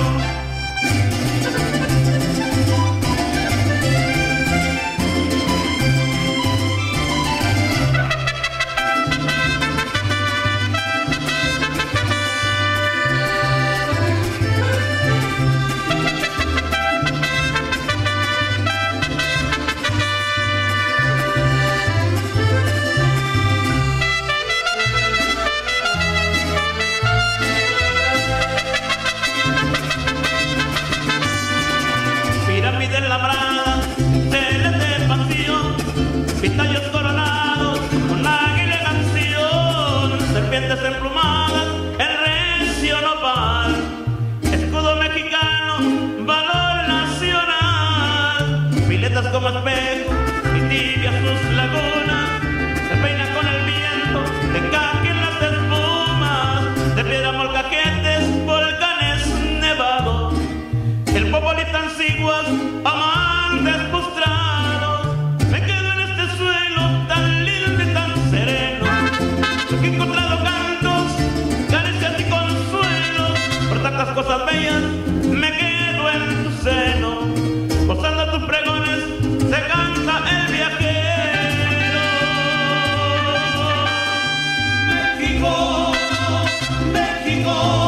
Pirámide labrada, teles de pasión, pitayos coronados, con águila canción, serpientes emplumadas, el recio nopal, escudo mexicano, valor nacional, piletas como espejo y tibias sus lagunas, se peinan con el viento, te caquen las espumas, de piedra molcajetes, volcanes nevados. El Popoli tan siguas, amantes postrados, me quedo en este suelo tan lindo y tan sereno, porque he encontrado cantos, caricias y consuelos, por tantas cosas bellas, me quedo en tu seno, gozando tus pregones, se canta el viajero. México, México.